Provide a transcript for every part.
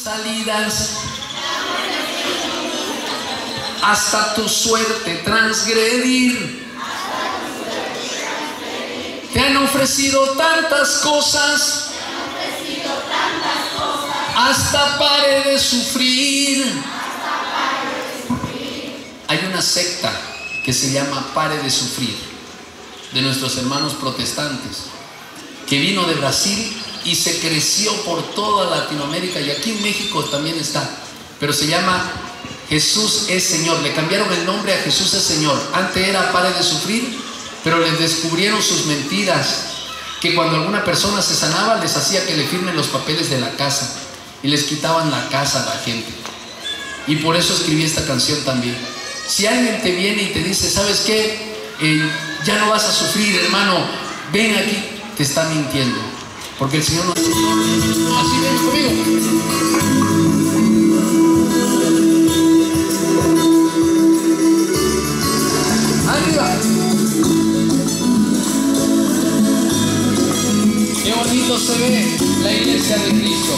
salidas, hasta tu suerte transgredir. Te han ofrecido tantas cosas, hasta pare de sufrir. Hay una secta que se llama Pare de Sufrir, de nuestros hermanos protestantes, que vino de Brasil y se creció por toda Latinoamérica, y aquí en México también está, pero se llama Jesús es Señor. Le cambiaron el nombre a Jesús es Señor. Antes era Pare de Sufrir, pero les descubrieron sus mentiras, que cuando alguna persona se sanaba les hacía que le firmen los papeles de la casa y les quitaban la casa a la gente. Y por eso escribí esta canción también. Si alguien te viene y te dice, ¿sabes qué? Ya no vas a sufrir, hermano, ven aquí, te está mintiendo, porque el Señor no... Así ven conmigo. Arriba. Qué bonito se ve la iglesia de Cristo.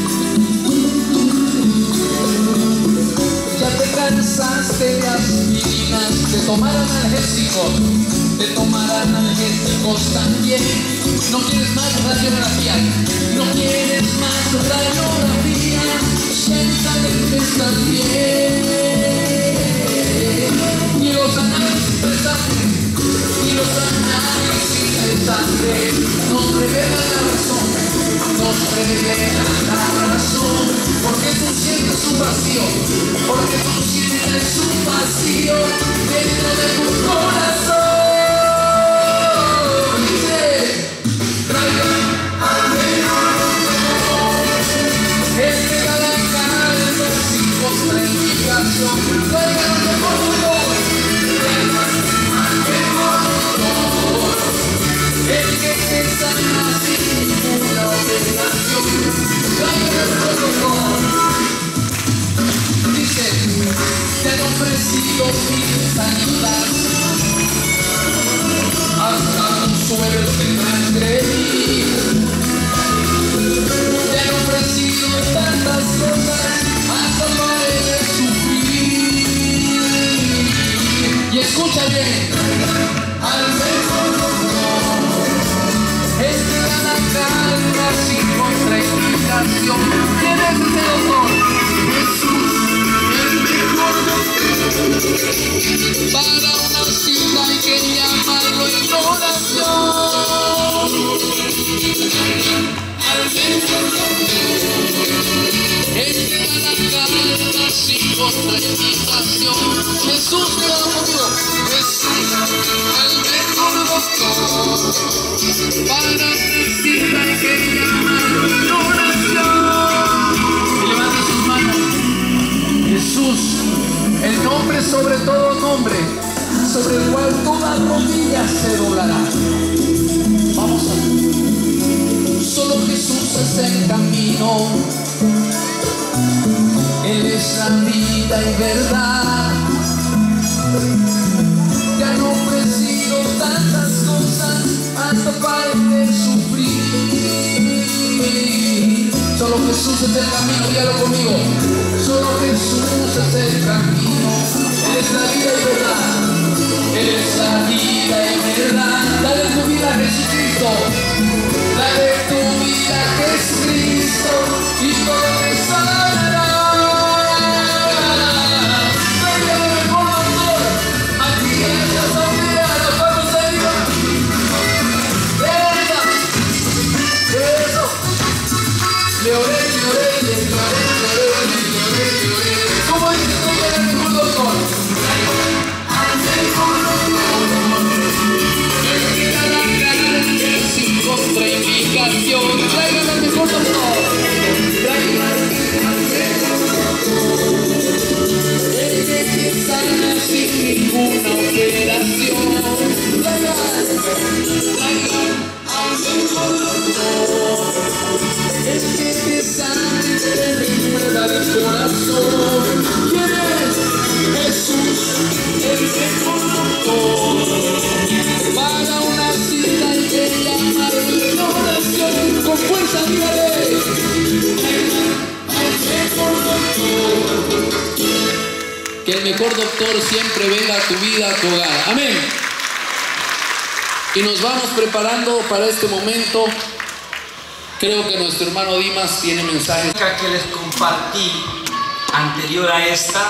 Ya te cansaste de aspirinas, te tomarán analgésicos, también. No quieres más radiografía, no quieres más radiografía, siéntate que estás bien. Ni los análisis de sangre, ni los análisis de sangre nos revelan la razón, porque tú sientes un vacío, porque tú sientes un vacío dentro de tu corazón. Dice, traigan al mejor, este cada calma sin contraindicación, traigan al mejor doctor, el que te sana sin ninguna obligación, traigan al mejor doctor. Dice, te han ofrecido 1000 sanidades, hasta tu suerte transgredir. Te han ofrecido tantas cosas, hasta pare de sufrir. Y escucha bien, al mejor doctor, este da la calma sin contraindicación. ¿Quién es ese doctor? Jesús, el mejor doctor. Para una cita hay que llamarlo en oración. Al mejor doctor, este da la calma sin contraindicación. Jesús, quédalo conmigo. Jesús, el mejor doctor. Para una cita hay que llamarlo en oración. Y levanta sus manos. Jesús, el nombre sobre todo nombre, sobre el cual toda rodilla se doblará. Vamos a ver. Solo Jesús es el camino, Él es la vida y verdad. Te han ofrecido tantas cosas, hasta pare de sufrir. Solo Jesús es el camino, dígalo conmigo. Solo Jesús es el camino, Él es la vida y verdad. Él es la vida y verdad. Dale tu vida a Jesucristo, dale tu vida a Jesucristo y todo te sanará. Venga el mejor doctor, aquí en esta asamblea nos vamos a ir. Eso. Le oré. ¿Cómo dice el mejor doctor? Al mejor doctor, el que da la cara sin contraindicación. Traigan al mejor doctor. mejor doctor siempre venga a tu vida, a tu hogar. Amén. Y nos vamos preparando para este momento. Creo que nuestro hermano Dimas tiene mensajes que les compartí anterior a esta.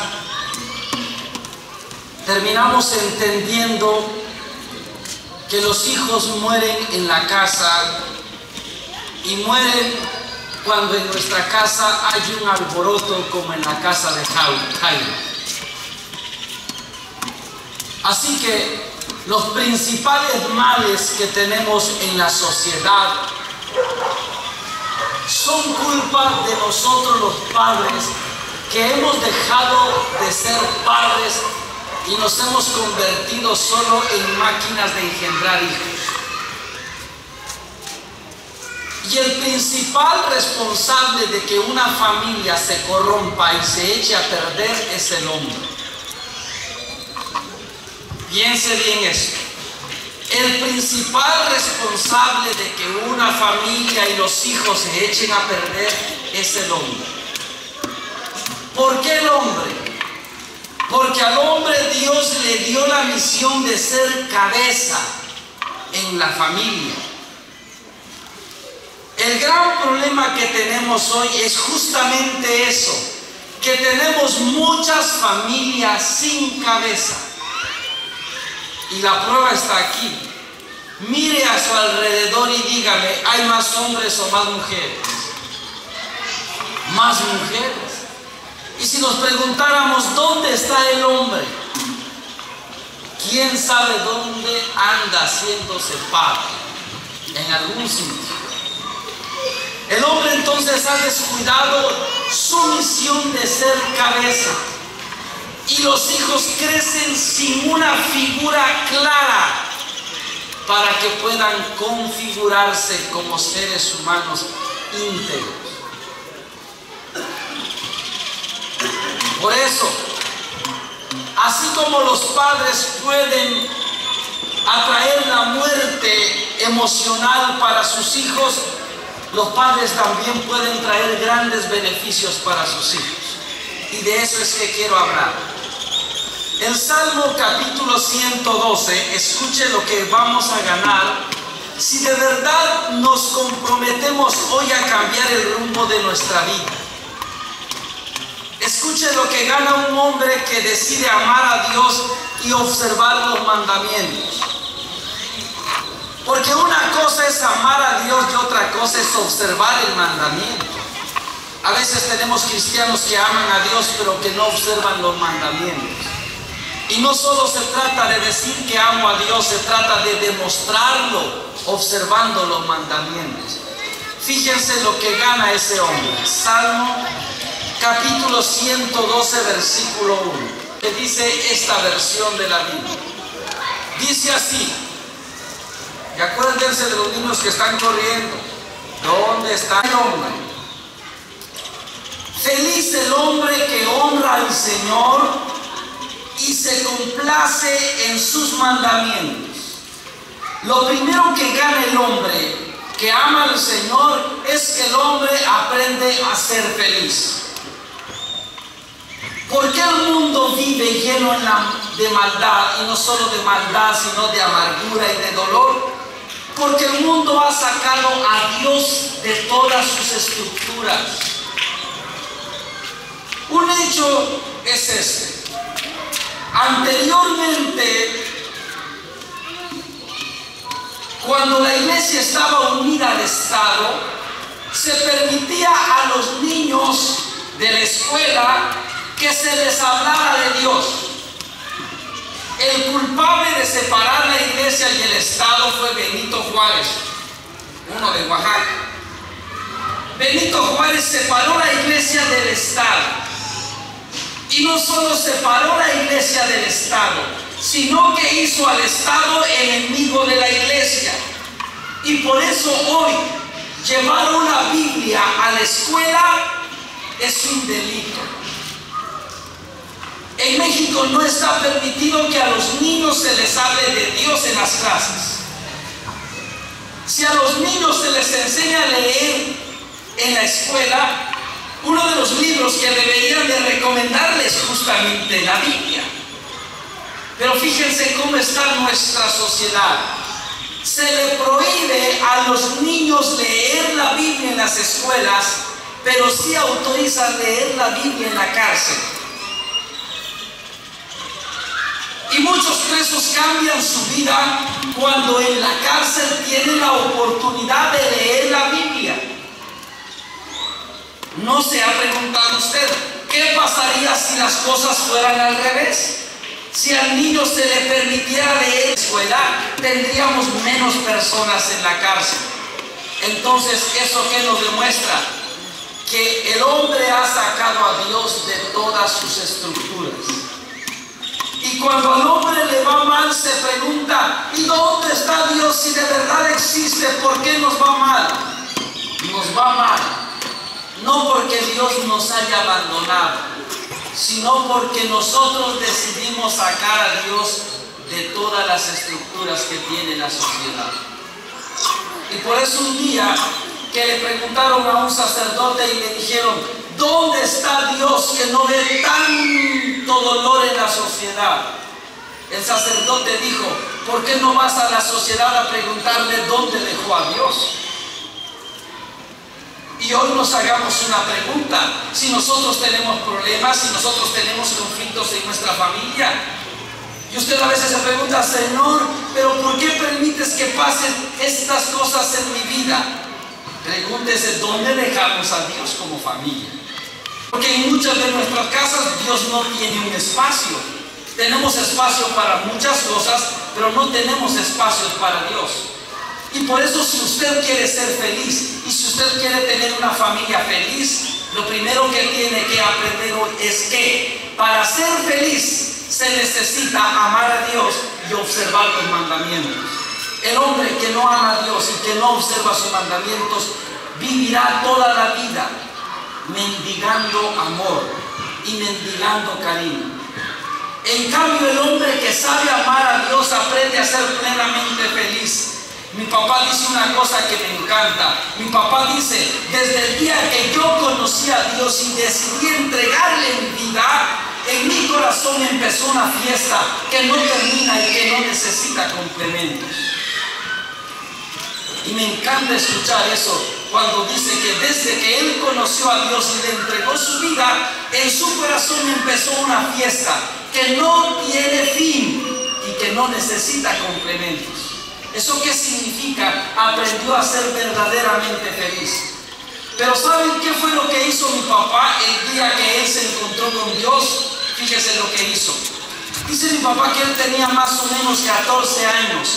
Terminamos entendiendo que los hijos mueren en la casa y mueren cuando en nuestra casa hay un alboroto como en la casa de Jairo. Así que los principales males que tenemos en la sociedad son culpa de nosotros los padres, que hemos dejado de ser padres y nos hemos convertido solo en máquinas de engendrar hijos. Y el principal responsable de que una familia se corrompa y se eche a perder es el hombre. Piense bien esto. El principal responsable de que una familia y los hijos se echen a perder es el hombre. ¿Por qué el hombre? Porque al hombre Dios le dio la misión de ser cabeza en la familia. El gran problema que tenemos hoy es justamente eso, que tenemos muchas familias sin cabeza. Y la prueba está aquí. Mire a su alrededor y dígame, ¿hay más hombres o más mujeres? Más mujeres. Y si nos preguntáramos, ¿dónde está el hombre? ¿Quién sabe dónde anda haciéndose padre? En algún sitio. El hombre entonces ha descuidado su misión de ser cabeza. Y los hijos crecen sin una figura clara para que puedan configurarse como seres humanos íntegros. Por eso, así como los padres pueden atraer la muerte emocional para sus hijos, los padres también pueden traer grandes beneficios para sus hijos. Y de eso es que quiero hablar. El Salmo capítulo 112, escuche lo que vamos a ganar si de verdad nos comprometemos hoy a cambiar el rumbo de nuestra vida. Escuche lo que gana un hombre que decide amar a Dios y observar los mandamientos. Porque una cosa es amar a Dios y otra cosa es observar el mandamiento. A veces tenemos cristianos que aman a Dios pero que no observan los mandamientos. Y no solo se trata de decir que amo a Dios, se trata de demostrarlo observando los mandamientos. Fíjense lo que gana ese hombre. Salmo capítulo 112, versículo 1, que dice esta versión de la Biblia. Dice así, y acuérdense de los niños que están corriendo. ¿Dónde está el hombre? Feliz el hombre que honra al Señor y se complace en sus mandamientos. Lo primero que gana el hombre que ama al Señor es que el hombre aprende a ser feliz. ¿Por qué el mundo vive lleno de maldad? Y no solo de maldad, sino de amargura y de dolor. Porque el mundo ha sacado a Dios de todas sus estructuras. Un hecho es este. Anteriormente, cuando la iglesia estaba unida al Estado, se permitía a los niños de la escuela que se les hablara de Dios. El culpable de separar la iglesia y el Estado fue Benito Juárez, uno de Oaxaca. Benito Juárez separó la iglesia del Estado. Y no solo separó la iglesia del Estado, sino que hizo al Estado enemigo de la iglesia. Y por eso hoy llevar una Biblia a la escuela es un delito. En México no está permitido que a los niños se les hable de Dios en las clases. Si a los niños se les enseña a leer en la escuela, uno de los libros que deberían deberían de recomendarles justamente la Biblia. Pero fíjense cómo está nuestra sociedad. Se le prohíbe a los niños leer la Biblia en las escuelas, pero sí autorizan leer la Biblia en la cárcel. Y muchos presos cambian su vida cuando en la cárcel tienen la oportunidad de leer la Biblia. ¿No se ha preguntado usted qué pasaría si las cosas fueran al revés? Si al niño se le permitiera leer en la escuela, tendríamos menos personas en la cárcel. Entonces, ¿eso qué nos demuestra? Que el hombre ha sacado a Dios de todas sus estructuras. Y cuando al hombre le va mal, se pregunta: ¿y dónde está Dios? Si de verdad existe, ¿por qué nos va mal? Nos va mal, no porque Dios nos haya abandonado, sino porque nosotros decidimos sacar a Dios de todas las estructuras que tiene la sociedad. Y por eso un día que le preguntaron a un sacerdote y le dijeron: ¿dónde está Dios que no ve tanto dolor en la sociedad? El sacerdote dijo: ¿por qué no vas a la sociedad a preguntarle dónde dejó a Dios? Y hoy nos hagamos una pregunta: si nosotros tenemos problemas, si nosotros tenemos conflictos en nuestra familia, y usted a veces se pregunta: Señor, ¿pero por qué permites que pasen estas cosas en mi vida? Pregúntese: ¿dónde dejamos a Dios como familia? Porque en muchas de nuestras casas Dios no tiene un espacio. Tenemos espacio para muchas cosas, pero no tenemos espacios para Dios. Y por eso, si usted quiere ser feliz y si usted quiere tener una familia feliz, lo primero que tiene que aprender hoy es que para ser feliz se necesita amar a Dios y observar los mandamientos. El hombre que no ama a Dios y que no observa sus mandamientos vivirá toda la vida mendigando amor y mendigando cariño. En cambio, el hombre que sabe amar a Dios aprende a ser plenamente feliz. Mi papá dice una cosa que me encanta. Mi papá dice: desde el día que yo conocí a Dios y decidí entregarle mi vida, en mi corazón empezó una fiesta que no termina y que no necesita complementos. Y me encanta escuchar eso cuando dice que desde que él conoció a Dios y le entregó su vida, en su corazón empezó una fiesta que no tiene fin y que no necesita complementos. ¿Eso qué significa? Aprendió a ser verdaderamente feliz. Pero ¿saben qué fue lo que hizo mi papá el día que él se encontró con Dios? Fíjese lo que hizo. Dice mi papá que él tenía más o menos 14 años.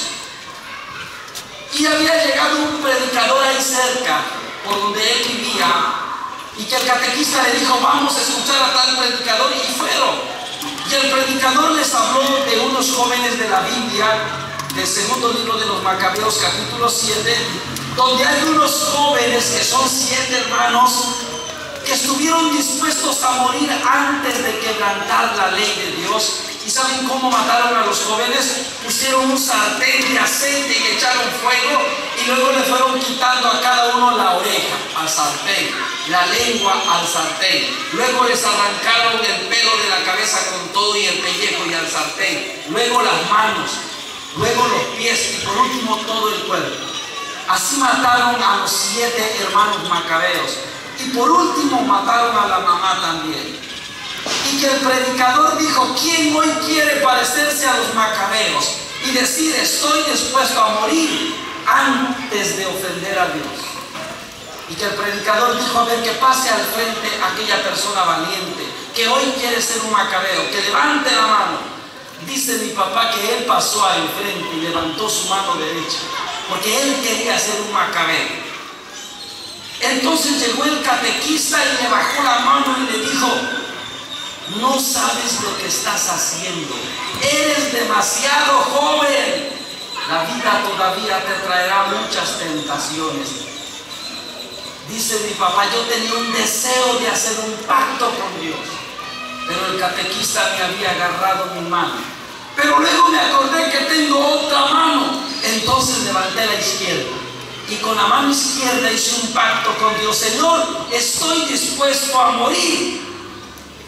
Y había llegado un predicador ahí cerca, por donde él vivía, y que el catequista le dijo: vamos a escuchar a tal predicador, y fueron. Y el predicador les habló de unos jóvenes de la Biblia, del segundo libro de los Macabeos, capítulo 7, donde hay unos jóvenes que son 7 hermanos que estuvieron dispuestos a morir antes de quebrantar la ley de Dios. ¿Y saben cómo mataron a los jóvenes? Pusieron un sartén de aceite y echaron fuego, y luego le fueron quitando a cada uno la oreja al sartén, la lengua al sartén. Luego les arrancaron el pelo de la cabeza con todo y el pellejo y al sartén. Luego las manos, luego los pies y por último todo el cuerpo. Así mataron a los 7 hermanos macabeos. Y por último mataron a la mamá también. Y que el predicador dijo: ¿quién hoy quiere parecerse a los macabeos y decir: estoy dispuesto a morir antes de ofender a Dios? Y que el predicador dijo: a ver, que pase al frente aquella persona valiente que hoy quiere ser un macabeo, que levante la mano. Dice mi papá que él pasó al frente y levantó su mano derecha, porque él quería ser un macabeo. Entonces llegó el catequista y le bajó la mano y le dijo: no sabes lo que estás haciendo, eres demasiado joven, la vida todavía te traerá muchas tentaciones. Dice mi papá: yo tenía un deseo de hacer un pacto con Dios, pero el catequista me había agarrado mi mano. Pero luego me acordé que tengo otra mano, entonces levanté la izquierda y con la mano izquierda hice un pacto con Dios: Señor, estoy dispuesto a morir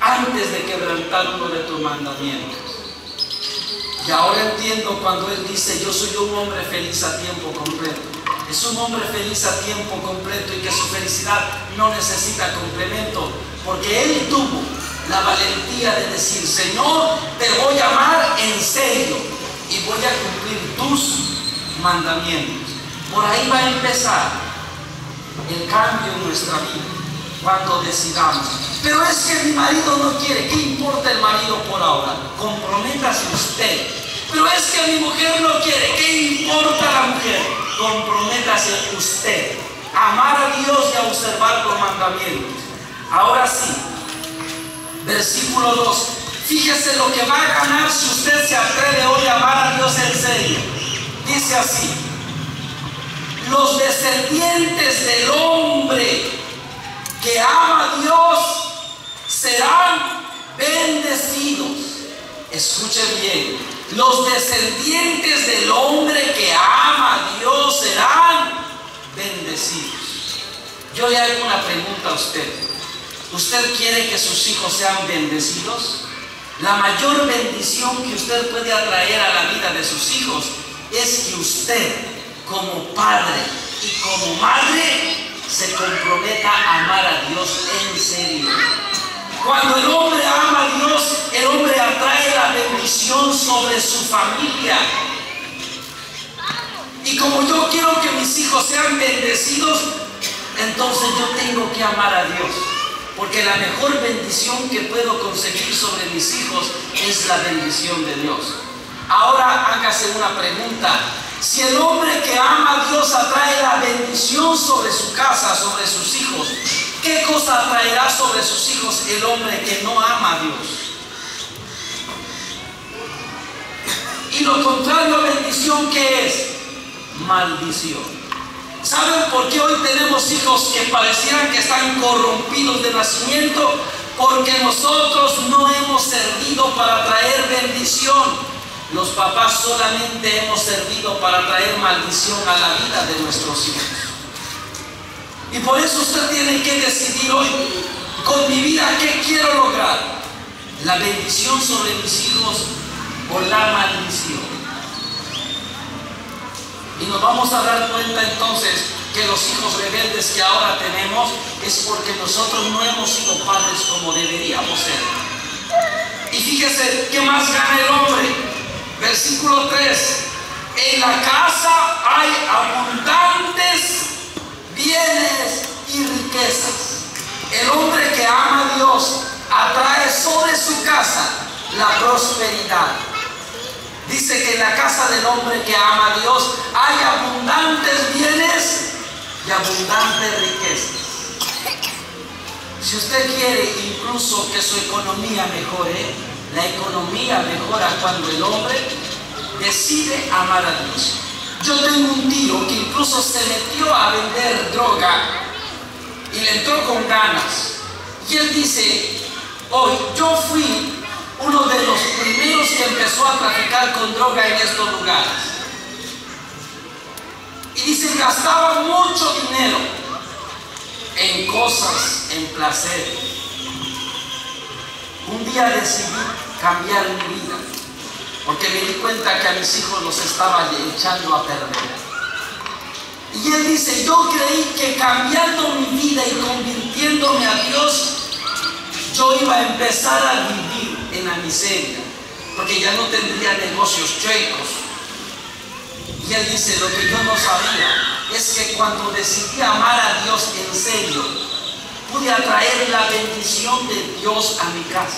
antes de quebrantar uno de tus mandamientos. Y ahora entiendo cuando Él dice, yo soy un hombre feliz a tiempo completo. Es un hombre feliz a tiempo completo y que su felicidad no necesita complemento, porque Él tuvo la valentía de decir, Señor, te voy a amar en serio y voy a cumplir tus mandamientos. Por ahí va a empezar el cambio en nuestra vida, cuando decidamos. Pero es que mi marido no quiere. ¿Qué importa el marido por ahora? Comprométase usted. Pero es que mi mujer no quiere. ¿Qué importa la mujer? Comprométase usted. Amar a Dios y a observar los mandamientos. Ahora sí, versículo 2. Fíjese lo que va a ganar si usted se atreve hoy a amar a Dios en serio. Dice así: los descendientes del hombre que ama a Dios serán bendecidos. Escuche bien, los descendientes del hombre que ama a Dios serán bendecidos. Yo le hago una pregunta a usted. ¿Usted quiere que sus hijos sean bendecidos? La mayor bendición que usted puede atraer a la vida de sus hijos es que usted, como padre y como madre, se comprometa a amar a Dios en serio. Cuando el hombre ama a Dios, el hombre atrae la bendición sobre su familia. Y como yo quiero que mis hijos sean bendecidos, entonces yo tengo que amar a Dios. Porque la mejor bendición que puedo conseguir sobre mis hijos es la bendición de Dios. Ahora hágase una pregunta. Si el hombre que ama a Dios atrae la bendición sobre su casa, sobre sus hijos, ¿qué cosa atraerá sobre sus hijos el hombre que no ama a Dios? Y lo contrario a bendición, ¿qué es? Maldición. ¿Saben por qué hoy tenemos hijos que parecieran que están corrompidos de nacimiento? Porque nosotros no hemos servido para traer bendición. Los papás solamente hemos servido para traer maldición a la vida de nuestros hijos. Y por eso usted tiene que decidir hoy, con mi vida, ¿qué quiero lograr? ¿La bendición sobre mis hijos o la maldición? Y nos vamos a dar cuenta entonces que los hijos rebeldes que ahora tenemos es porque nosotros no hemos sido padres como deberíamos ser. Y fíjese, ¿qué más gana el hombre? Versículo 3. En la casa hay abundantes bienes y riquezas. El hombre que ama a Dios atrae sobre su casa la prosperidad. Dice que en la casa del hombre que ama a Dios hay abundantes bienes y abundantes riquezas. Si usted quiere incluso que su economía mejore, la economía mejora cuando el hombre decide amar a Dios. Yo tengo un tío que incluso se metió a vender droga y le entró con ganas. Y él dice, hoy yo fui uno de los primeros que empezó a traficar con droga en estos lugares. Y dice, gastaba mucho dinero en cosas, en placer. Un día decidí cambiar mi vida, porque me di cuenta que a mis hijos los estaba echando a perder. Y él dice, yo creí que cambiando mi vida y convirtiéndome a Dios, yo iba a empezar a vivir en la miseria, porque ya no tendría negocios chuecos. Y él dice, lo que yo no sabía es que cuando decidí amar a Dios en serio, pude atraer la bendición de Dios a mi casa.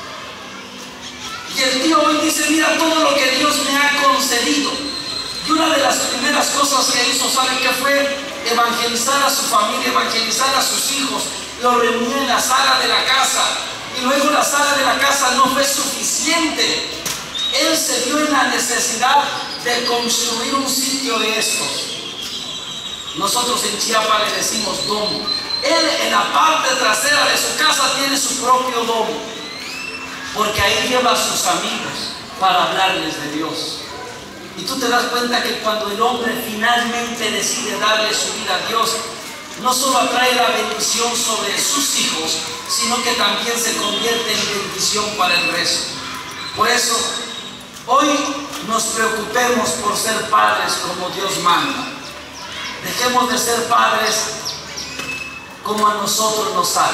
Y el tío hoy dice, mira todo lo que Dios me ha concedido. Y una de las primeras cosas que hizo, ¿sabe qué fue? Evangelizar a su familia, evangelizar a sus hijos. Lo reunió en la sala de la casa. Y luego la sala de la casa no fue suficiente. Él se vio en la necesidad de construir un sitio de estos. Nosotros en Chiapas le decimos domo. Él en la parte trasera de su casa tiene su propio domo, porque ahí lleva a sus amigos para hablarles de Dios. Y tú te das cuenta que cuando el hombre finalmente decide darle su vida a Dios, no solo atrae la bendición sobre sus hijos, sino que también se convierte en bendición para el resto. Por eso, hoy nos preocupemos por ser padres como Dios manda. Dejemos de ser padres como a nosotros nos sale.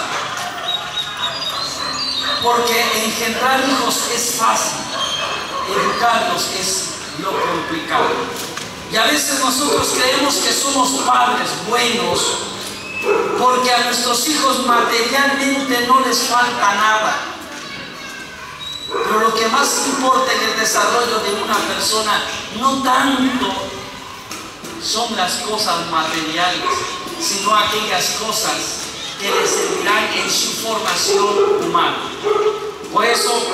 Porque engendrar hijos es fácil, educarlos es lo complicado. Y a veces nosotros creemos que somos padres buenos porque a nuestros hijos materialmente no les falta nada. Pero lo que más importa en el desarrollo de una persona no tanto son las cosas materiales, sino aquellas cosas que les servirán en su formación humana. Por eso,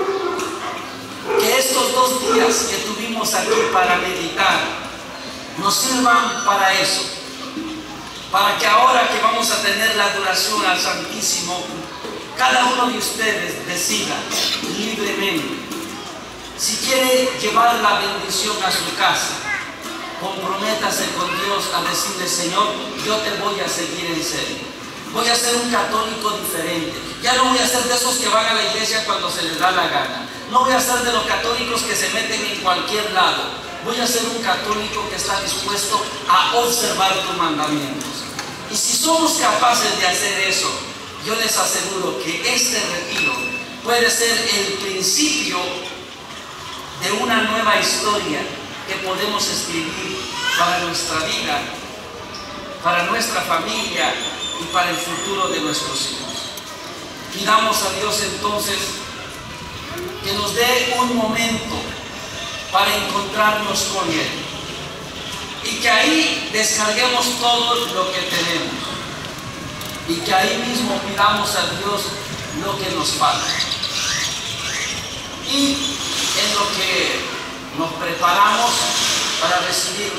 que estos 2 días que tuvimos aquí para meditar nos sirvan para eso, para que ahora que vamos a tener la adoración al Santísimo, cada uno de ustedes decida libremente si quiere llevar la bendición a su casa. Comprométase con Dios a decirle: Señor, yo te voy a seguir en serio. Voy a ser un católico diferente. Ya no voy a ser de esos que van a la iglesia cuando se les da la gana. No voy a ser de los católicos que se meten en cualquier lado. Voy a ser un católico que está dispuesto a observar tus mandamientos. Y si somos capaces de hacer eso, yo les aseguro que este retiro puede ser el principio de una nueva historia que podemos escribir para nuestra vida, para nuestra familia y para el futuro de nuestros hijos. Pidamos a Dios entonces que nos dé un momento para encontrarnos con Él y que ahí descarguemos todo lo que tenemos y que ahí mismo pidamos a Dios lo que nos falta. Y en lo que nos preparamos para recibir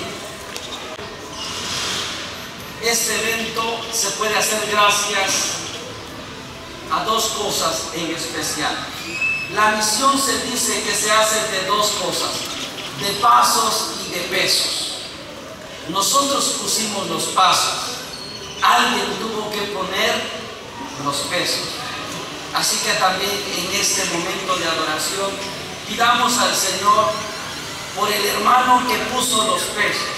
este evento, se puede hacer gracias a 2 cosas en especial. La misión se dice que se hace de 2 cosas: de pasos y de pesos. Nosotros pusimos los pasos, alguien tuvo que poner los pesos. Así que también en este momento de adoración pidamos al Señor por el hermano que puso los pesos,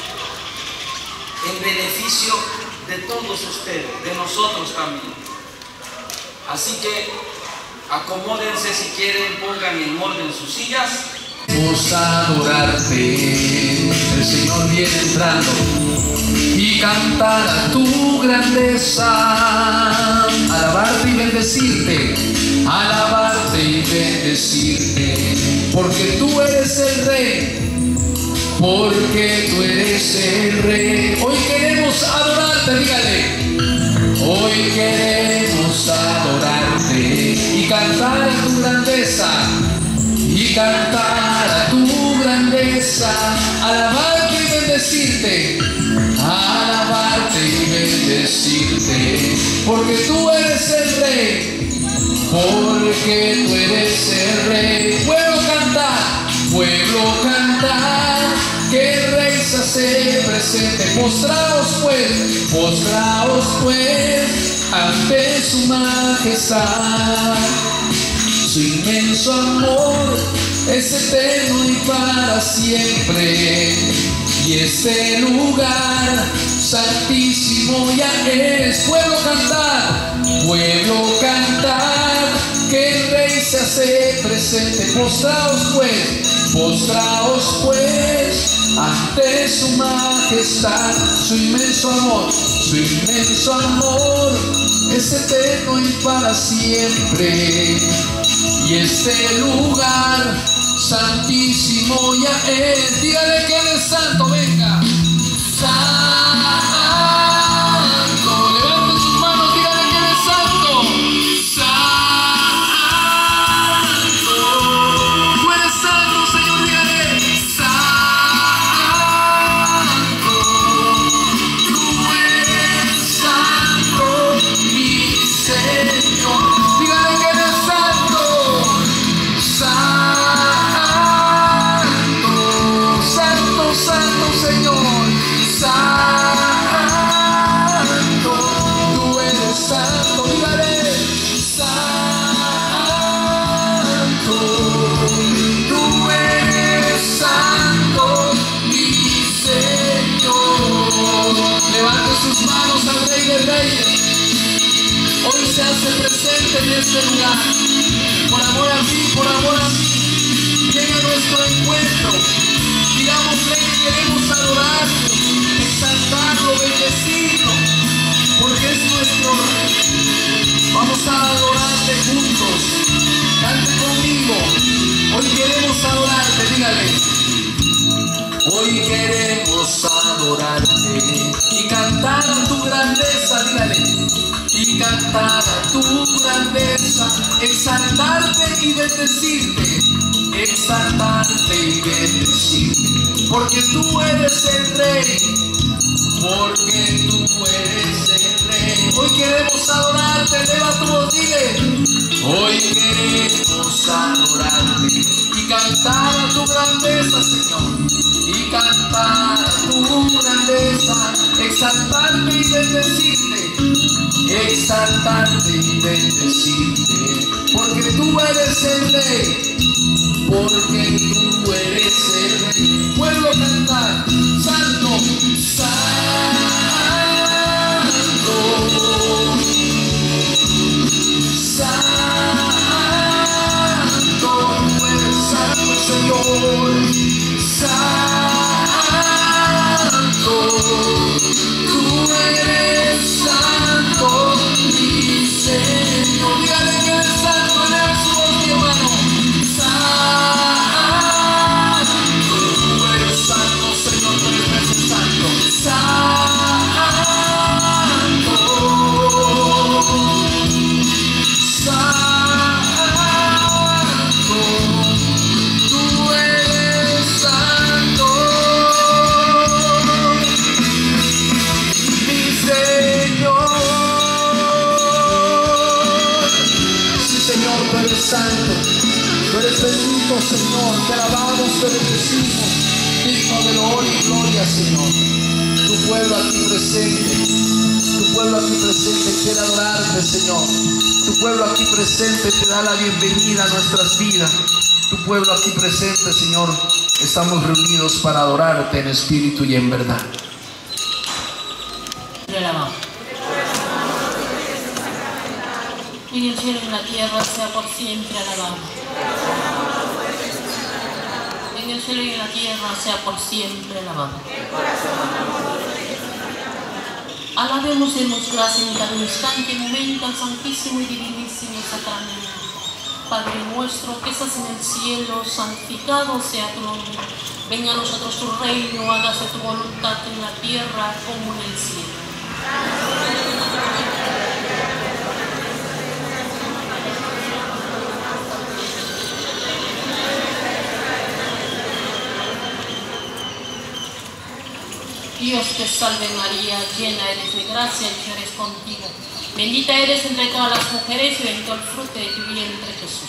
en beneficio de todos ustedes, de nosotros también. Así que acomódense, si quieren, pongan en orden sus sillas. Vamos a adorarte, el Señor viene entrando, y cantar a tu grandeza, alabarte y bendecirte, alabarte y bendecirte, porque tú eres el Rey, porque tú eres el Rey. Hoy queremos adorarte, dígale, hoy queremos adorarte y cantar a tu grandeza, y cantar a tu grandeza, alabarte y bendecirte, alabarte y bendecirte, porque tú eres el Rey, porque tú eres el Rey. Pueblo cantar, que el Rey se hace presente. Postraos pues, ante su majestad. Su inmenso amor es eterno y para siempre, y este lugar santísimo ya es. Pueblo cantar, que el Rey se hace presente. Postraos pues, ante su majestad. Su inmenso amor es eterno y para siempre, y este lugar santísimo ya es. Dígale que Él es santo, venga. Santo, levanten sus manos, dígale que Él es santo. Santo, tú eres santo, Señor, dígale. Santo, tú eres santo, mi Señor. Dígale que Él es santo. Santo Señor, santo, tú eres santo, dígale. hoy se hace presente en este lugar. Por amor a ti, por amor a mí, llega nuestro encuentro. Digámosle que queremos adorarte, exaltarlo, bendecirlo, porque es nuestro Rey. Vamos a adorarte juntos. Cante conmigo. Hoy queremos adorarte, dígale. Hoy queremos adorarte y cantar a tu grandeza, dígale. Y cantar a tu grandeza, exaltarte y bendecirte, exaltarte y bendecirte, porque tú eres el Rey, porque tú eres el Rey. Hoy queremos adorarte, eleva tu voz, dile. Hoy queremos adorarte y cantar a tu grandeza, Señor, y cantar a tu grandeza, exaltarte y bendecirte, exaltarte y bendecirte, porque tú eres el Rey, porque tú eres el Rey. Puedo cantar, santo, santo, santo, tú eres santo, Señor, santo, tú eres santo, mi Señor. Dígale que eres santo, eleva su voz, mi hermano. Santo, tú eres santo, Señor, tú eres santo. Santo, santo, tú eres santo, mi Señor. Sí, Señor, tú eres santo, tú eres bendito, Señor. Te alabamos, te bendecimos, digno de honor y gloria, Señor. Tu pueblo aquí presente, tu pueblo aquí presente quiere adorarte, Señor. Tu pueblo aquí presente te da la bienvenida a nuestras vidas. Tu pueblo aquí presente, Señor, estamos reunidos para adorarte en espíritu y en verdad. En el cielo y en la tierra sea por siempre alabado. En el cielo y en la tierra sea por siempre alabado. Alabemos y demos gracias en cada instante y momento al santísimo y divinísimo sacramento. Padre nuestro que estás en el cielo, santificado sea tu nombre. Venga a nosotros tu reino, hágase tu voluntad en la tierra como en el cielo. Dios te salve María, llena eres de gracia, el Señor es contigo. Bendita eres entre todas las mujeres y bendito el fruto de tu vientre, Jesús.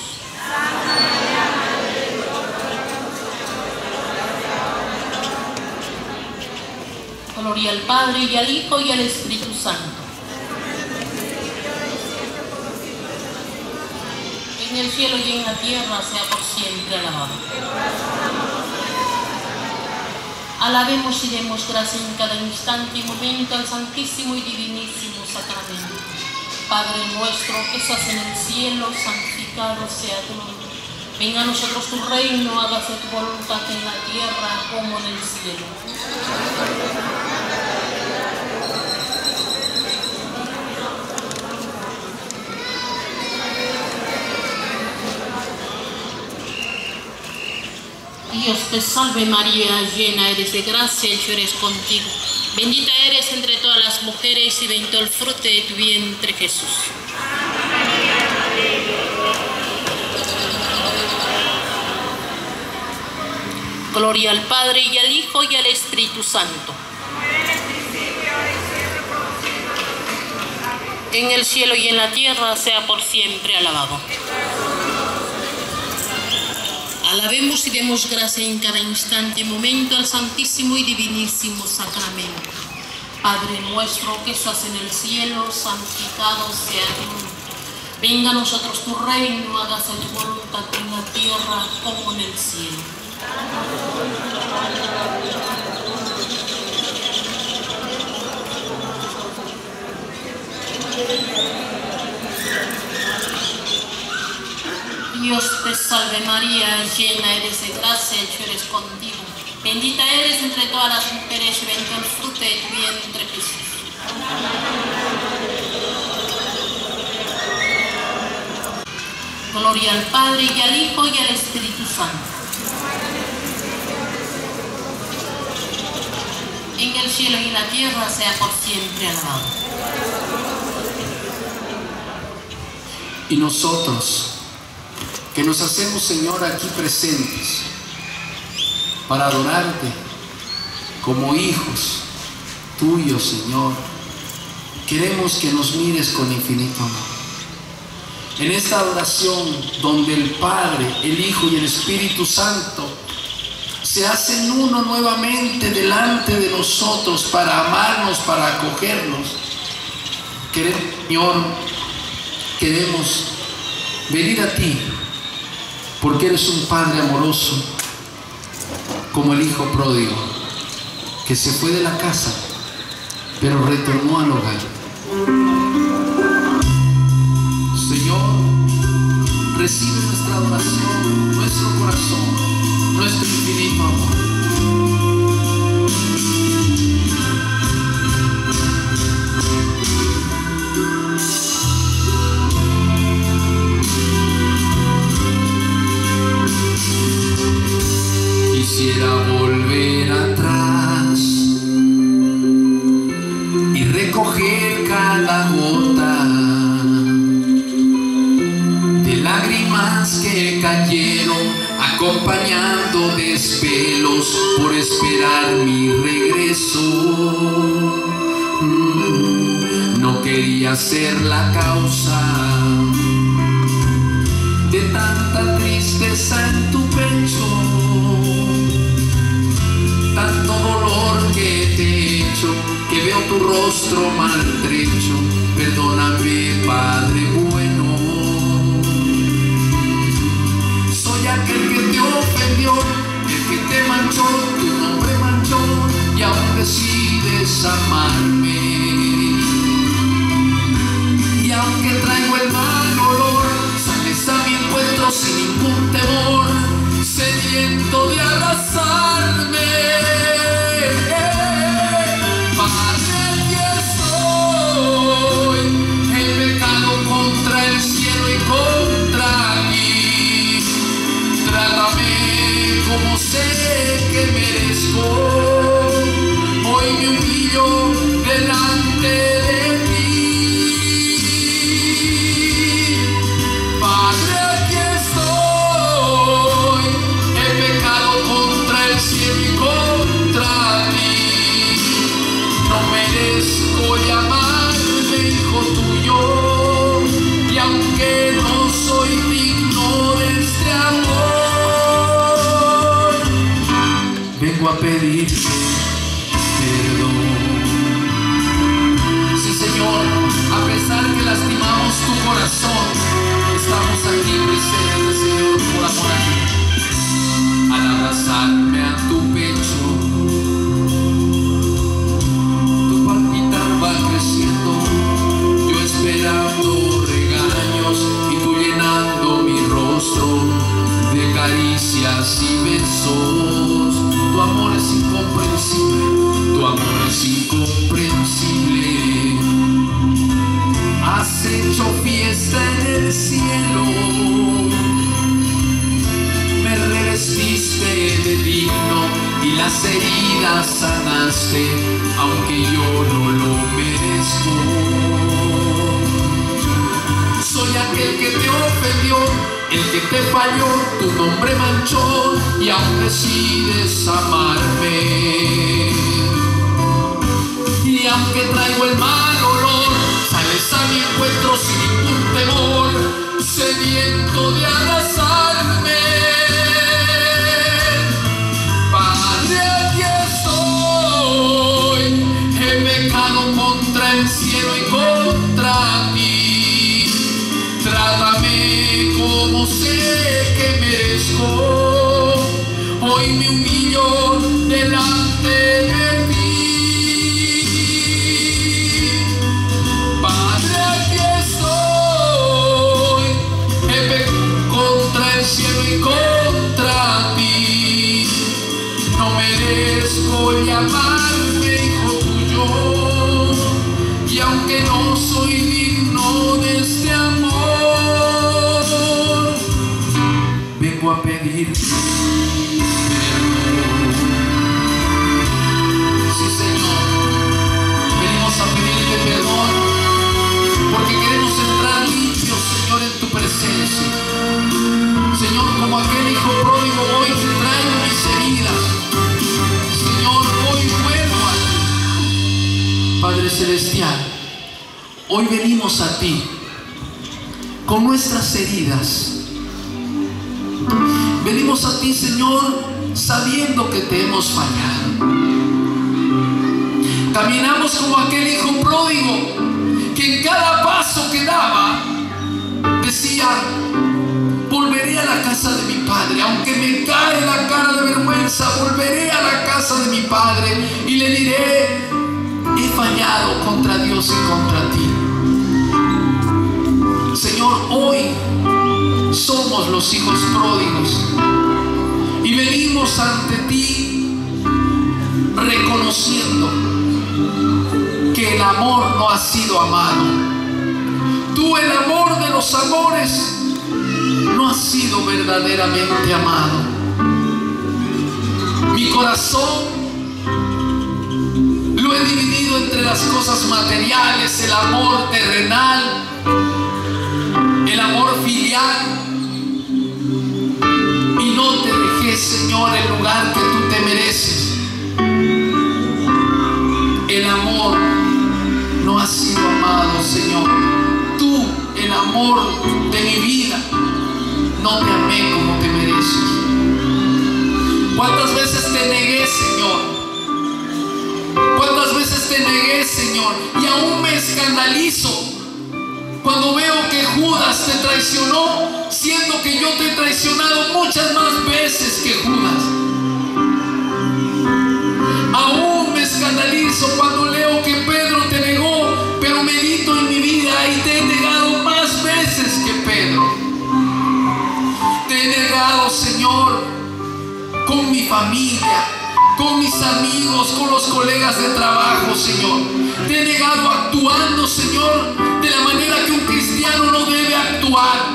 Gloria al Padre y al Hijo y al Espíritu Santo. En el cielo y en la tierra sea por siempre alabado. Alabemos y demos gracias en cada instante y momento al santísimo y divinísimo sacramento. Padre nuestro que estás en el cielo, santificado sea tu nombre. Venga a nosotros tu reino, hágase tu voluntad en la tierra como en el cielo. Dios te salve María, llena eres de gracia, el Señor es contigo. Bendita eres entre todas las mujeres y bendito el fruto de tu vientre, Jesús. Gloria al Padre y al Hijo y al Espíritu Santo. En el cielo y en la tierra sea por siempre alabado. Alabemos y demos gracias en cada instante y momento al santísimo y divinísimo sacramento. Padre nuestro que estás en el cielo, santificado sea tu nombre. Venga a nosotros tu reino, hágase tu voluntad en la tierra como en el cielo. Dios te salve María, llena eres de gracia, el Señor es contigo. Bendita eres entre todas las mujeres y bendito el fruto de tu vientre Jesús. Gloria al Padre y al Hijo y al Espíritu Santo. En el cielo y en la tierra sea por siempre alabado. Y nosotros, que nos hacemos, Señor, aquí presentes para adorarte como hijos tuyos, Señor, queremos que nos mires con infinito amor. En esta adoración donde el Padre, el Hijo y el Espíritu Santo se hacen uno nuevamente delante de nosotros para amarnos, para acogernos, queremos, Señor, queremos venir a ti, porque eres un Padre amoroso, como el Hijo pródigo, que se fue de la casa, pero retornó al hogar. Señor, recibe nuestra adoración, nuestro corazón, nuestro infinito amor. Quisiera volver atrás y recoger cada gota de lágrimas que cayeron, acompañando desvelos por esperar mi regreso. No quería ser la causa de tanta tristeza en tu pecho, tanto dolor que te he hecho, que veo tu rostro maltrecho. Perdóname, Padre bueno. Soy aquel que te ofendió, el que te manchó, tu nombre manchó, y aún decides amarme. Y aunque traigo el mal olor, sales a mi encuentro sin ningún temor, sediento de abrazarme. Padre, aquí estoy, he pecado contra el cielo y contra mí. Trátame como sé que merezco. Hoy me humillo delante de ti. Padre, aquí estoy, he pecado contra el cielo y contra ti. No merezco llamarme hijo tuyo, y aunque no soy digno de este amor, vengo a pedirte perdón. Sí, Señor, a pesar que lastimamos tu corazón, estamos aquí presentes, Señor, por amor a ti. Al abrazarme a tu pecho, tu palpitar va creciendo, yo esperando regaños y tú llenando mi rostro de caricias y besos. Tu amor es incomprensible, tu amor es incomprensible. Has hecho fiesta en el cielo, me revestiste de digno y las heridas sanaste, aunque yo no lo merezco. Soy aquel que te ofendió, el que te falló, tu nombre manchó, y aún decides amarme. Y aunque traigo el mal olor, sales a mi encuentro sin ningún temor, sediento de abrazarme. Padre, aquí estoy, he pecado contra el cielo y contra ti. Trátame como sé que merezco. Hoy me humillo delante de ti. Padre, aquí estoy, he pecado contra pedir perdón. Sí, Señor, venimos a pedirte perdón porque queremos entrar limpios, Señor, en tu presencia. Señor, como aquel hijo pródigo, hoy te traigo mis heridas. Señor, hoy vuelvo a ti. Padre Celestial, hoy venimos a ti con nuestras heridas. Venimos a ti, Señor, sabiendo que te hemos fallado. Caminamos como aquel hijo pródigo que en cada paso que daba decía: volveré a la casa de mi padre, aunque me cae la cara de vergüenza, volveré a la casa de mi padre y le diré: he fallado contra Dios y contra ti. Señor, hoy somos los hijos pródigos y venimos ante ti reconociendo que el amor no ha sido amado. Tú, el amor de los amores, no has sido verdaderamente amado. Mi corazón lo he dividido entre las cosas materiales, el amor terrenal, el amor filial, y no te dejé, Señor, el lugar que tú te mereces. El amor no ha sido amado, Señor. Tú, el amor de mi vida, no te amé como te mereces. ¿Cuántas veces te negué, Señor? ¿Cuántas veces te negué, Señor? Y aún me escandalizo cuando veo que Judas te traicionó, siendo que yo te he traicionado muchas más veces que Judas. Aún me escandalizo cuando leo que Pedro te negó, pero medito en mi vida y te he negado más veces que Pedro. Te he negado, Señor, con mi familia, con mis amigos, con los colegas de trabajo, Señor. Te he negado actuando, Señor, de la manera que un cristiano no debe actuar.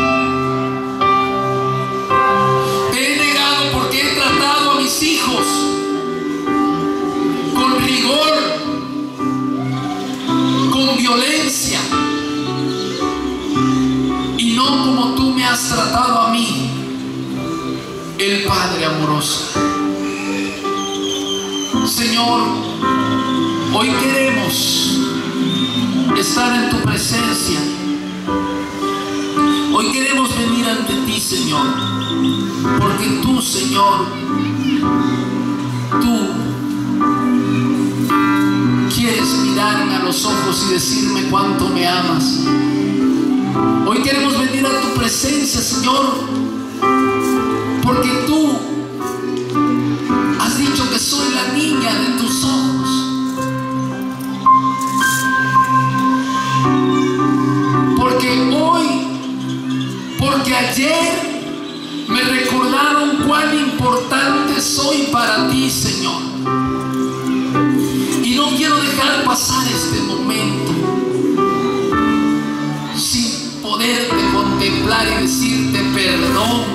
Te he negado porque he tratado a mis hijos con rigor, con violencia, y no como tú me has tratado a mí, el Padre amoroso. Señor, hoy queremos estar en tu presencia. Hoy queremos venir ante ti, Señor, porque tú, Señor, tú quieres mirarme a los ojos y decirme cuánto me amas. Hoy queremos venir a tu presencia, Señor, porque tú has dicho que soy la niña de tus ojos. Porque ayer me recordaron cuán importante soy para ti, Señor. Y no quiero dejar pasar este momento sin poderte contemplar y decirte perdón.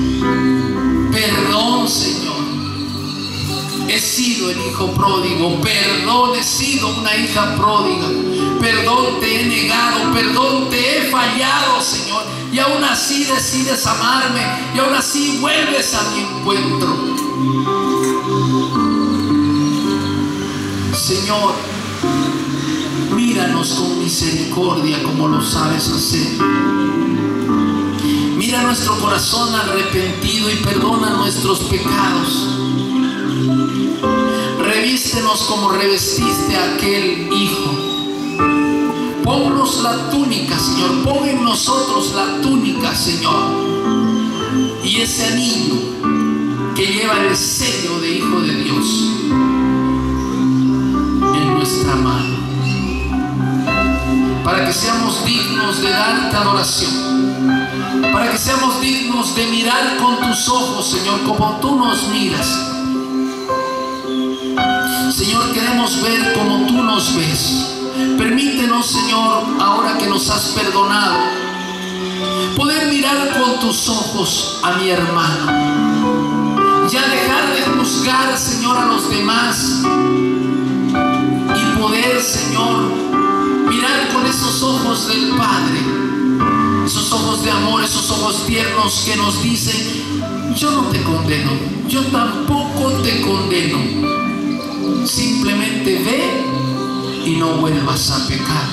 Perdón, Señor. He sido el hijo pródigo. Perdón, he sido una hija pródiga. Perdón, te he negado. Perdón, te he fallado, Señor. Y aún así decides amarme. Y aún así vuelves a mi encuentro. Señor, míranos con misericordia como lo sabes hacer. Mira nuestro corazón arrepentido y perdona nuestros pecados. Revístenos como revestiste a aquel hijo. Ponnos la túnica, Señor. Pon en nosotros la túnica, Señor. Y ese anillo que lleva el sello de Hijo de Dios en nuestra mano. Para que seamos dignos de darte adoración. Para que seamos dignos de mirar con tus ojos, Señor, como tú nos miras. Señor, queremos ver como tú nos ves. Permítenos, Señor, ahora que nos has perdonado, poder mirar mirar con tus ojos a mi hermano, ya dejar de juzgar, Señor, a los demás y poder, Señor, mirar con esos ojos del Padre, esos ojos de amor, esos ojos tiernos que nos dicen: yo no te condeno, yo tampoco te condeno, simplemente ve y no vuelvas a pecar.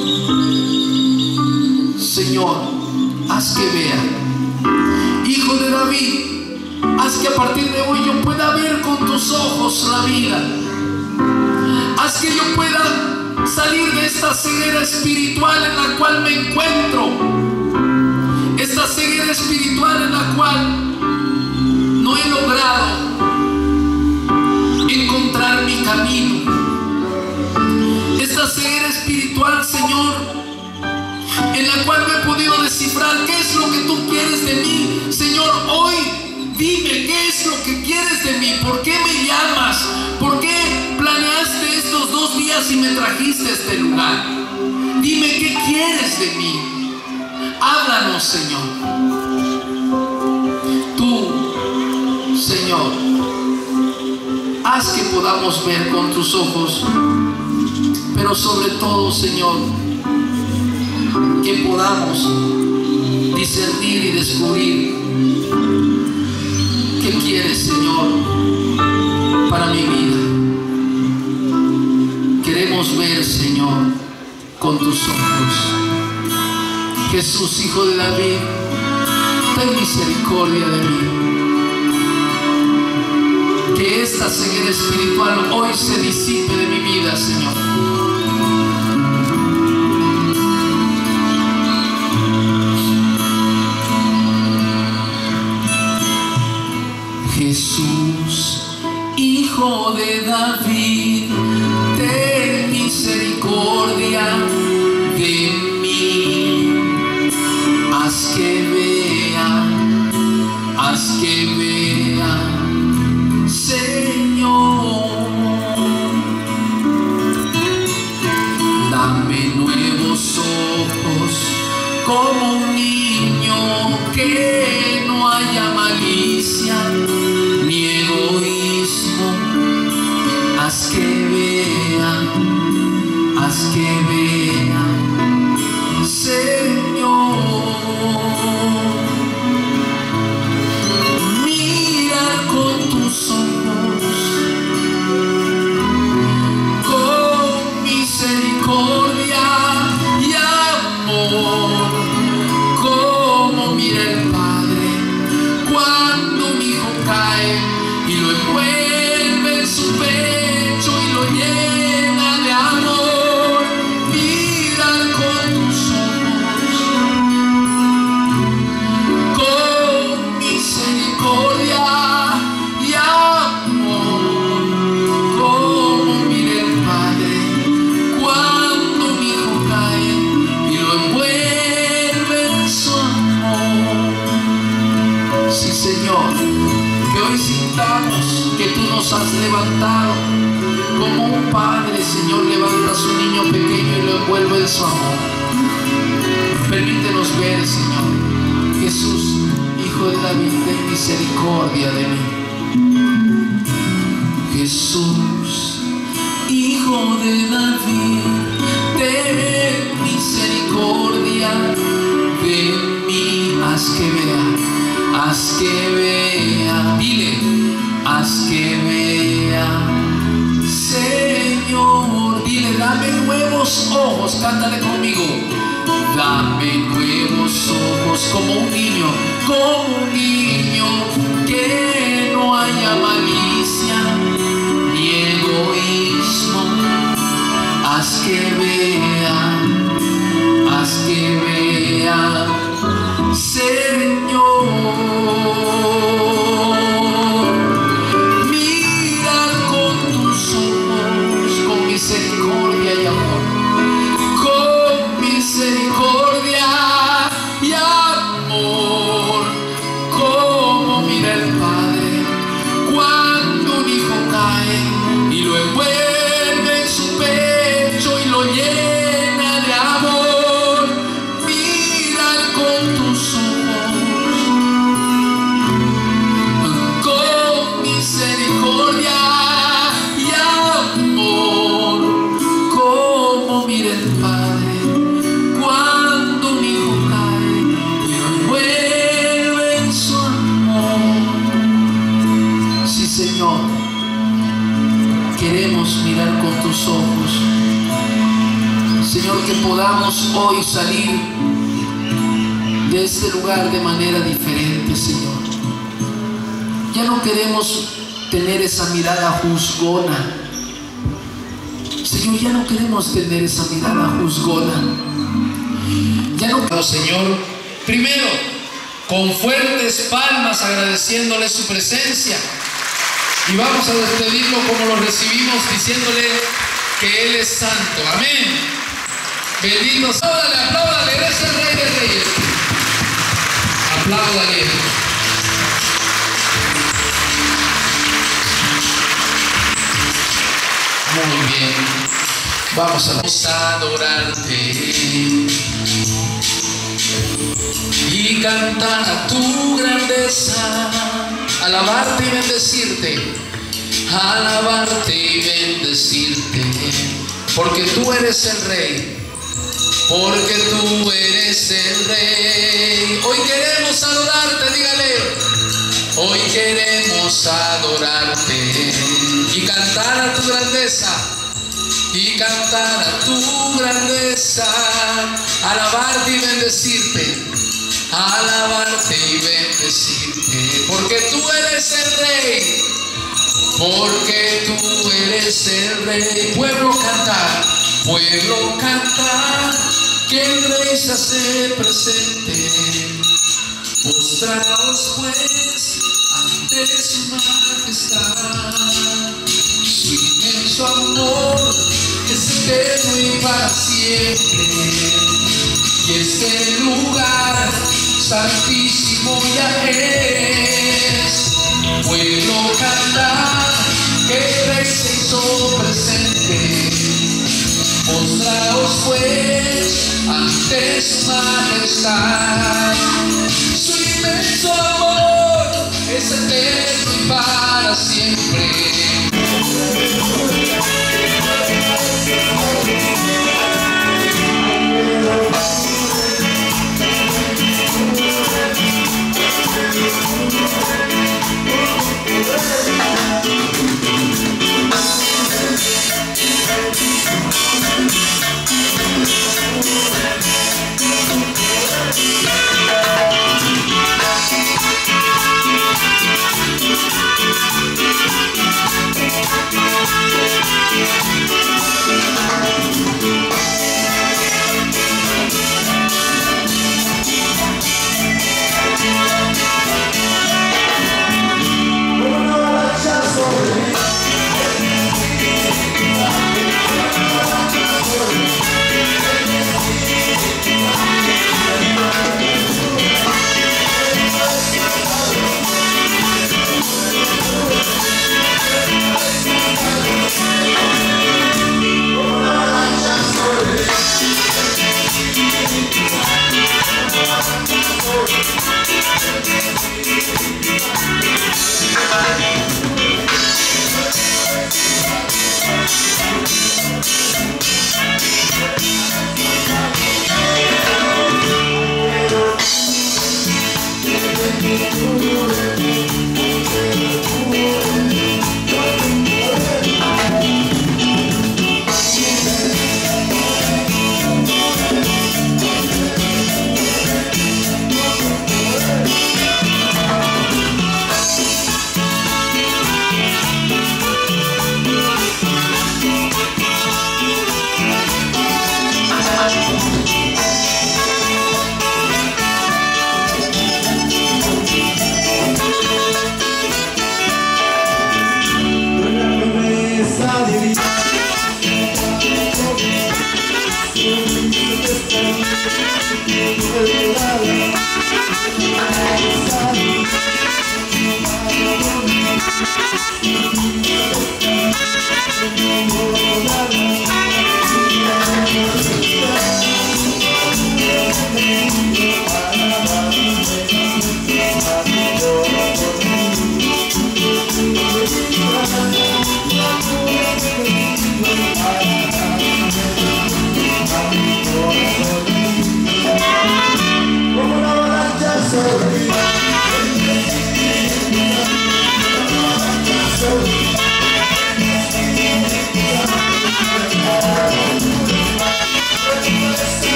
Señor, haz que vea, Hijo de David, haz que a partir de hoy yo pueda ver con tus ojos la vida, haz que yo pueda salir de esta ceguera espiritual en la cual me encuentro, esta ceguera espiritual en la cual no he logrado encontrar mi camino, esta ceguera espiritual, Señor, en la cual no he podido descifrar qué es lo que tú quieres de mí. Señor, hoy dime qué es lo que quieres de mí, por qué me llamas, por qué planeaste estos 2 días y me trajiste a este lugar. Dime qué quieres de mí. Háblanos, Señor. Tú, Señor, haz que podamos ver con tus ojos, pero sobre todo, Señor, que podamos discernir y descubrir qué quieres, Señor, para mi vida. Queremos ver, Señor, con tus ojos. Jesús, Hijo de David, ten misericordia de mí. Que esta ceguera espiritual hoy se disipe de mi vida, Señor. Jesús, Hijo de David, ten misericordia de mí. Haz que vea, Señor. Dame nuevos ojos como un niño, que no haya malicia ni egoísmo. Haz que vea, Señor. Mira con tus ojos, con misericordia y amor, como mira el Padre cuando un hijo cae y lo envuelve en su pecho y lo llena de amor. Mira con tus ojos, con misericordia y amor, como mira el Padre cuando un hijo cae y lo envuelve en su amor. Sí, Señor, que hoy sintamos que tú nos has levantado como un padre, Señor, levanta a su niño pequeño y lo envuelve en su amor. Permítenos ver, Señor. Jesús, Hijo de David, ten misericordia de mí. Jesús, Hijo de David, ten misericordia de mí. Haz que vea, dile, haz que vea, Señor. Dile, dame nuevos ojos, cántale conmigo. Dame nuevos ojos como un niño, que no haya malicia ni egoísmo. Haz que vea, Señor. Mira con tus ojos, con misericordia y amor, con misericordia y amor, como mira el Padre cuando un hijo cae y lo envuelve en su pecho y lo llena de amor. Mira que podamos hoy salir de este lugar de manera diferente, Señor. Ya no queremos tener esa mirada juzgona. Señor, ya no queremos tener esa mirada juzgona. Ya no, Señor, primero, con fuertes palmas agradeciéndole su presencia. Y vamos a despedirlo como lo recibimos, diciéndole que Él es santo. Amén. Bendito. Apláudale, apláudale, Él es el Rey de Reyes. Apláudale. Muy bien. Vamos a adorarte y cantar a tu grandeza, alabarte y bendecirte, alabarte y bendecirte, porque tú eres el Rey, porque tú eres el Rey. Hoy queremos adorarte, dígale, hoy queremos adorarte y cantar a tu grandeza, y cantar a tu grandeza, alabarte y bendecirte, alabarte y bendecirte, porque tú eres el Rey, porque tú eres el Rey. Pueblo cantar, que el Rey se hace presente. Postraos pues ante su majestad, su inmenso amor es eterno y para siempre, y este lugar santísimo ya es. Pueblo cantar, que el Rey se hizo presente. Postraos pues ante su majestad, su inmenso amor es eterno y para siempre.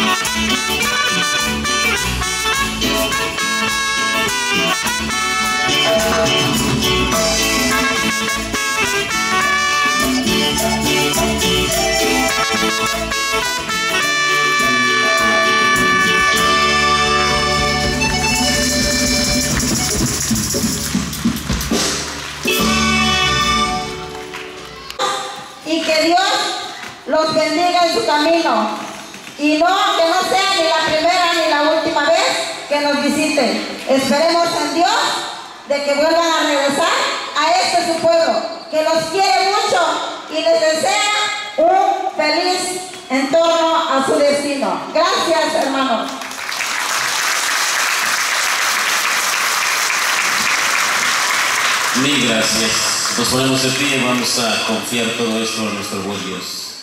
Y que Dios los bendiga en su camino. Y no, que no sea ni la primera ni la última vez que nos visiten. Esperemos en Dios de que vuelvan a regresar a este su pueblo, que los quiere mucho y les desea un feliz entorno a su destino. Gracias, hermanos. Mil gracias. Nos ponemos de pie y vamos a confiar todo esto a nuestro buen Dios.